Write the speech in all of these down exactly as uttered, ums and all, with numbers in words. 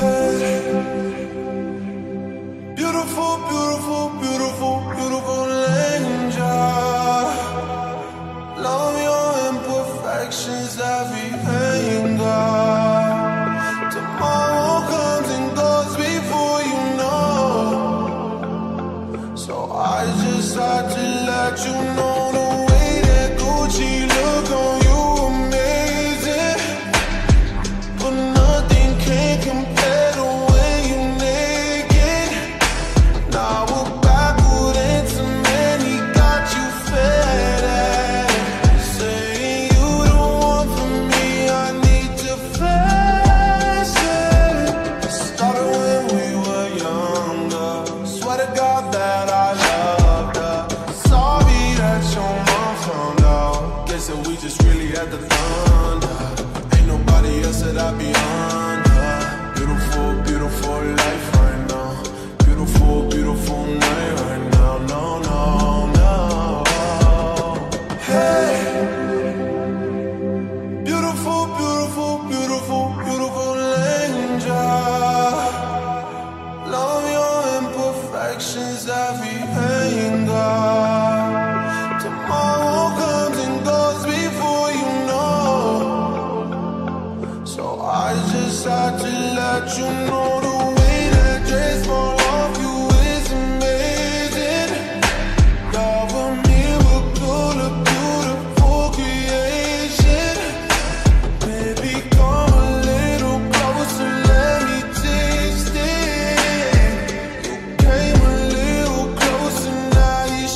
Beautiful, beautiful, beautiful, beautiful angel. Love your imperfections, every anger. Tomorrow comes and goes before you know. So I just had to let you know the way that Gucci look on you amazing, but nothing can compare to when you naked. Now we're backward into man, he got you fed up, saying you the one for me, I need to flex it. It started when we were younger, swear to God that I loved her. Sorry that your mom found out, guess that we just really had the thunder. Ain't nobody else that I be under. Beautiful, beautiful life right now. Beautiful, beautiful night right now. No, no, no. Hey, beautiful, beautiful, beautiful, beautiful angel. Love your imperfections, every anger. Tomorrow comes and goes before you know. So I just had to let you know the way that dress fall off you is amazing. You're a miracle, a beautiful creation. Baby, come a little closer, let me taste it. You came a little closer, now you're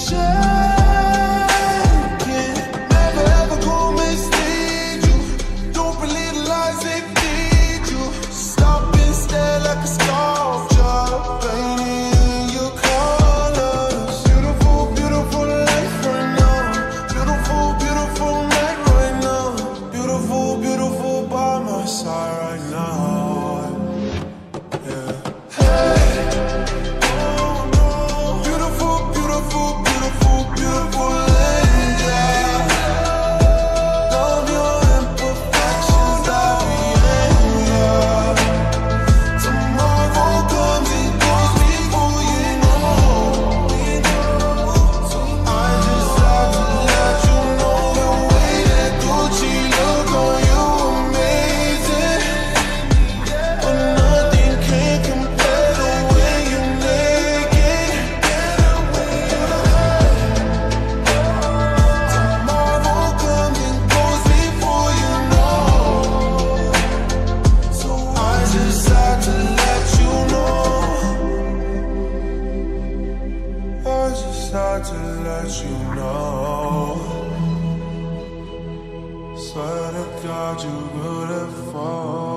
shaking. Never ever gonna mislead you. Don't believe the lies they feed you. Stop and stare like a sculpture, painting in your colors. Beautiful, beautiful life right now. Beautiful, beautiful night right now. Beautiful, beautiful by my side right now. Yeah. Hey. Oh no. Beautiful, beautiful, beautiful, beautiful angel. Love your imperfections, every anger. Tomorrow comes and goes before you know. So I just had to let you know the way that Gucci look on you amazing, but nothing can compare to when you naked. Tomorrow comes and goes before you know. So I just had to let you know. I just had to let you know. Swear to God you beautiful.